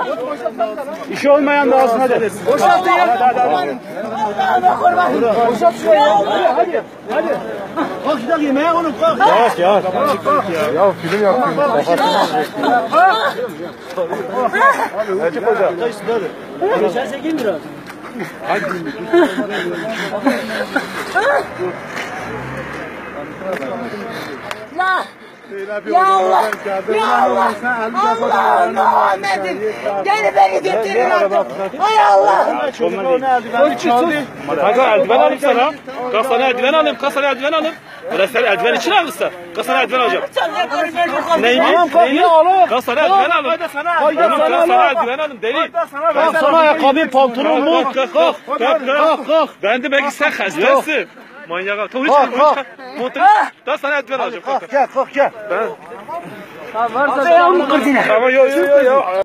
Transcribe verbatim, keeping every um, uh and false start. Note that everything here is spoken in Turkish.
İşi olmayan da alsın hadi. Boşalt ya. Hadi hadi. Allah'ına kurban. Boşalt şurayı. Hadi hadi. Kalk gidelim yemeğe oğlum kalk. Yavaş yavaş. Ya film yapıyorum. Hadi hoca. Geçerse kim biraz? La. Ya Allah! Ya Allah! Allah Muhammed'im! Gel beni getirin artık! Hay Allah! Kanka eldiven alayım sana. Kalk sana eldiven alayım. Kalk sana eldiven alayım. Ulan sen eldiven için almışsın. Kalk sana eldiven alacağım. Neymiş? Neymiş? Kalk sana eldiven alayım. Kalk sana eldiven alayım. Deli. Kalk sana ayakkabı pantolon mu? Kalk kalk kalk kalk kalk. Ben de belki sen hastansın. Manyak. Kalk kalk. Kalk sana eldiven alacağım. Kalk gel kalk gel. Ben. Varsa sen onu kırdın. Tamam yok yok yok.